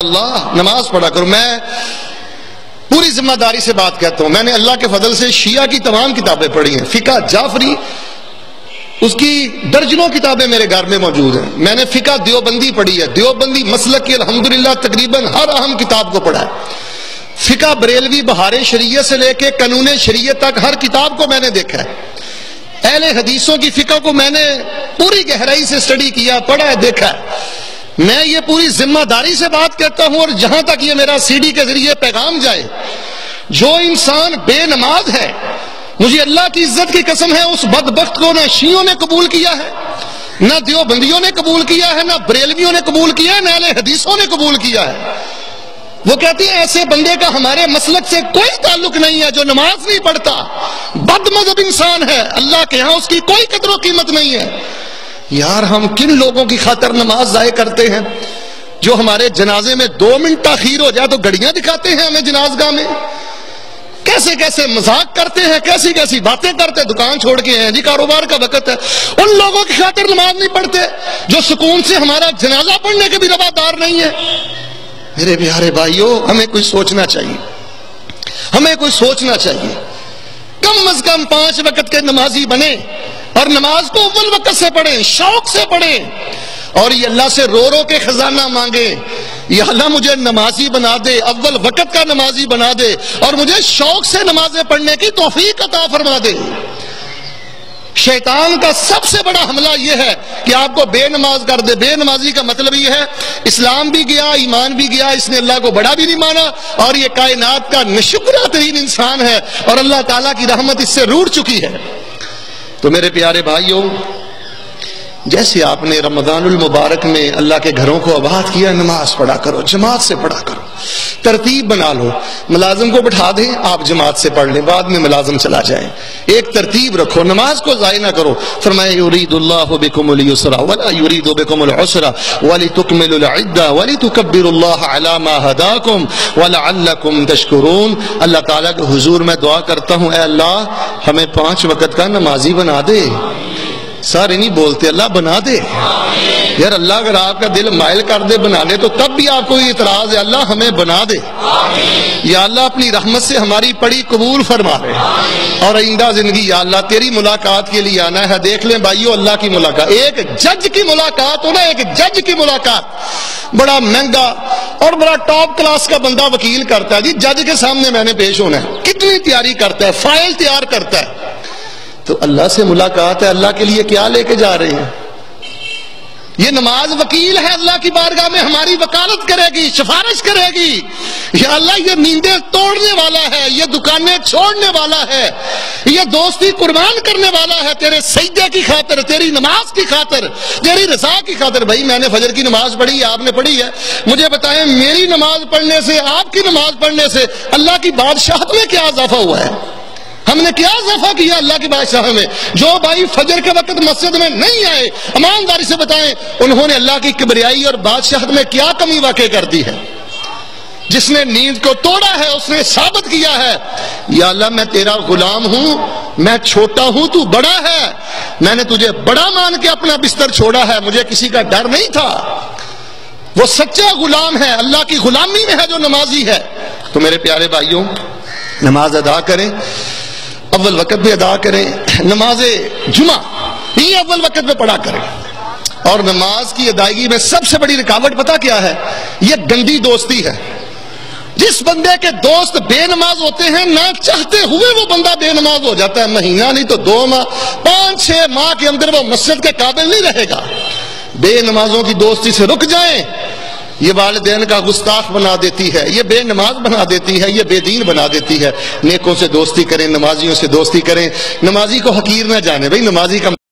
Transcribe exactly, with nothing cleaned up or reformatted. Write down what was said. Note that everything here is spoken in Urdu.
اللہ نماز پڑھا کرو. میں پوری ذمہ داری سے بات کہتا ہوں, میں نے اللہ کے فضل سے شیعہ کی تمام کتابیں پڑھی ہیں. فقہ جعفری اس کی درجنوں کتابیں میرے گھر میں موجود ہیں. میں نے فقہ دیوبندی پڑھی ہے, دیوبندی مسلک کی الحمدللہ تقریباً ہر اہم کتاب کو پڑھا ہے. فقہ بریلوی بہار شریعت سے لے کے قانون شریعت تک ہر کتاب کو میں نے دیکھا ہے. اہل حدیثوں کی فقہ کو میں نے پوری گہرائی سے اسٹڈی کیا, پڑھا ہے, دیکھا ہے. میں یہ پوری ذمہ داری سے بات کرتا ہوں, اور جہاں تک یہ میرا سی ڈی کے ذریعے پیغام جائے, جو انسان بے نماز ہے, مجھے اللہ کی عزت کی قسم ہے, اس بدبخت کو نہ شیعوں نے قبول کیا ہے, نہ دیوبندیوں نے قبول کیا ہے, نہ بریلویوں نے قبول کیا ہے, نہ اہل حدیثوں نے قبول کیا ہے. وہ کہتی ہیں ایسے بندے کا ہمارے مسلک سے کوئی تعلق نہیں ہے جو نماز نہیں پڑھتا, بد مذہب انسان ہے, اللہ کے ہاں اس کی کوئی قدر و قیمت نہیں ہے. یار ہم کن لوگوں کی خاطر نماز ضائع کرتے ہیں, جو ہمارے جنازے میں دو منٹ تاخیر ہو جائے تو گھڑیاں دکھاتے ہیں ہمیں جنازگاہ میں, کیسے کیسے مذاق کرتے ہیں, کیسی کیسی باتیں کرتے ہیں, دکان چھوڑ کے ہیں جی کاروبار کا وقت ہے. ان لوگوں کی خاطر نماز نہیں پڑھتے جو سکون سے ہمارا جنازہ پڑھنے کے بھی روادار نہیں ہے. میرے پیارے بھائیوں, ہمیں کوئی سوچنا چاہیے, ہمیں کوئی سوچنا چاہیے. کم از کم پانچ وقت کے نمازی بنے, اور نماز کو اول وقت سے پڑھیں, شوق سے پڑھیں, اور یہ اللہ سے رو رو کے خزانہ مانگیں, یا اللہ مجھے نمازی بنا دے, اول وقت کا نمازی بنا دے, اور مجھے شوق سے نمازیں پڑھنے کی توفیق عطا فرما دے. شیطان کا سب سے بڑا حملہ یہ ہے کہ آپ کو بے نماز کر دے. بے نمازی کا مطلب یہ ہے اسلام بھی گیا, ایمان بھی گیا, اس نے اللہ کو بڑا بھی نہیں مانا, اور یہ کائنات کا ناشکرہ ترین انسان ہے, اور اللہ تعالیٰ کی رحمت اس سے روٹ چکی ہے. تو میرے پیارے بھائیوں, جیسے آپ نے رمضان المبارک میں اللہ کے گھروں کو آباد کیا, نماز پڑھا کرو, جماعت سے پڑھا کرو, ترتیب بنا لو. ملازم کو بٹھا دیں, آپ جماعت سے پڑھ لیں, بعد میں ملازم چلا جائیں. ایک ترتیب رکھو, نماز کو ضائع نہ کرو. فرمایا یرید اللہ بکم اليسر ولا یرید بکم العسر ولتکملوا العدہ ولتکبروا اللہ علی ما ہداکم ولعلکم تشکرون. اللہ تعالیٰ کے حضور میں دعا کرتا ہوں, اے اللہ ہمیں پانچ وقت کا نمازی بنا دے. سارے نہیں بولتے اللہ بنا دے. یار اللہ اگر آپ کا دل مائل کر دے بنانے تو تب بھی آپ کو اعتراض ہے, اللہ ہمیں بنا دے. یا اللہ اپنی رحمت سے ہماری پڑی قبول فرما لے, اور آئندہ زندگی یا اللہ تیری ملاقات کے لیے آنا ہے. دیکھ لیں بھائیو, اللہ کی ملاقات, ایک جج کی ملاقات ہو نا, ایک جج کی ملاقات, بڑا مہنگا اور بڑا ٹاپ کلاس کا بندہ وکیل کرتا ہے, جی جج کے سامنے میں نے پیش ہونا ہے, کتنی تیاری کرتا ہے, فائل تیار کرتا ہے. تو اللہ سے ملاقات ہے, اللہ کے لیے کیا لے کے جا رہے ہیں؟ یہ نماز وکیل ہے, اللہ کی بارگاہ میں ہماری وکالت کرے گی, سفارش کرے گی. یا اللہ یہ نیندیں توڑنے والا ہے, یہ دکانیں چھوڑنے والا ہے, یہ دوستی قربان کرنے والا ہے تیرے سجدے کی خاطر, تیری نماز کی خاطر, تیری رضا کی خاطر. بھائی میں نے فجر کی نماز پڑھی ہے, آپ نے پڑھی ہے, مجھے بتائیں میری نماز پڑھنے سے, آپ کی نماز پڑھنے سے اللہ کی بادشاہت میں کیا اضافہ ہوا ہے؟ ہم نے کیا اضافہ کیا اللہ کی بادشاہ میں؟ جو بھائی فجر کے وقت مسجد میں نہیں آئے, ایمانداری سے بتائیں انہوں نے اللہ کی کبریائی اور بادشاہت میں کیا کمی واقع کر دی ہے؟ جس نے نیند کو توڑا ہے اس نے ثابت کیا ہے, یا اللہ میں تیرا غلام ہوں, میں چھوٹا ہوں, تو بڑا ہے, میں نے تجھے بڑا مان کے اپنا بستر چھوڑا ہے, مجھے کسی کا ڈر نہیں تھا. وہ سچا غلام ہے, اللہ کی غلامی میں ہے جو نمازی ہے. تو میرے پیارے بھائیوں, نماز ادا کریں, اول وقت بھی ادا کریں. نماز جمعہ یہ اول وقت میں پڑھا کریں. اور نماز کی ادائیگی میں سب سے بڑی رکاوٹ پتہ کیا ہے؟ یہ گندی دوستی ہے. جس بندے کے دوست بے نماز ہوتے ہیں, نہ چاہتے ہوئے وہ بندہ بے نماز ہو جاتا ہے. مہینہ نہیں تو دو ماہ, پانچ چھ ماہ کے اندر وہ مسجد کے قابل نہیں رہے گا. بے نمازوں کی دوستی سے رک جائیں, یہ والدین کا گستاخ بنا دیتی ہے, یہ بے نماز بنا دیتی ہے, یہ بے دین بنا دیتی ہے. نیکوں سے دوستی کریں, نمازیوں سے دوستی کریں. نمازی کو حقیر نہ جانے, بھئی نمازی کا